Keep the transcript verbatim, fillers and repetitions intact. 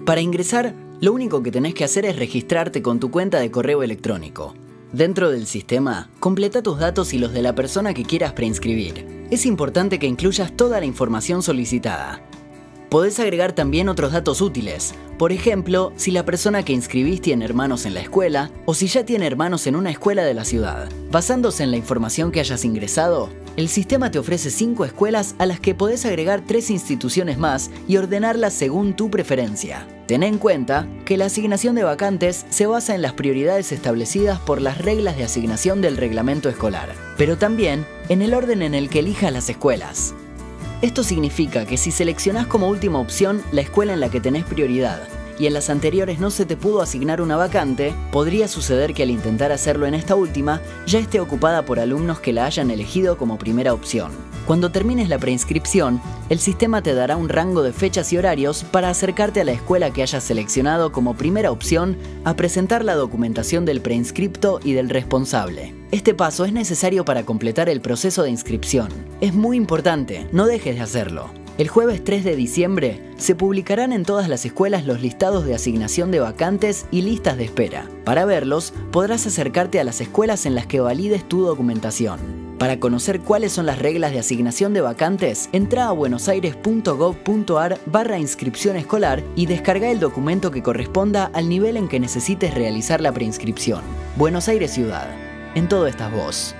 Para ingresar, lo único que tenés que hacer es registrarte con tu cuenta de correo electrónico. Dentro del sistema, completa tus datos y los de la persona que quieras preinscribir. Es importante que incluyas toda la información solicitada. Podés agregar también otros datos útiles, por ejemplo, si la persona que inscribís tiene hermanos en la escuela o si ya tiene hermanos en una escuela de la ciudad. Basándose en la información que hayas ingresado, el sistema te ofrece cinco escuelas a las que podés agregar tres instituciones más y ordenarlas según tu preferencia. Ten en cuenta que la asignación de vacantes se basa en las prioridades establecidas por las reglas de asignación del reglamento escolar, pero también en el orden en el que elijas las escuelas. Esto significa que si seleccionás como última opción la escuela en la que tenés prioridad y en las anteriores no se te pudo asignar una vacante, podría suceder que al intentar hacerlo en esta última ya esté ocupada por alumnos que la hayan elegido como primera opción. Cuando termines la preinscripción, el sistema te dará un rango de fechas y horarios para acercarte a la escuela que hayas seleccionado como primera opción a presentar la documentación del preinscripto y del responsable. Este paso es necesario para completar el proceso de inscripción. Es muy importante, no dejes de hacerlo. El jueves tres de diciembre se publicarán en todas las escuelas los listados de asignación de vacantes y listas de espera. Para verlos, podrás acercarte a las escuelas en las que valides tu documentación. Para conocer cuáles son las reglas de asignación de vacantes, entra a buenosaires punto gov punto ar barra inscripción escolar y descarga el documento que corresponda al nivel en que necesites realizar la preinscripción. Buenos Aires Ciudad. En todo estás vos.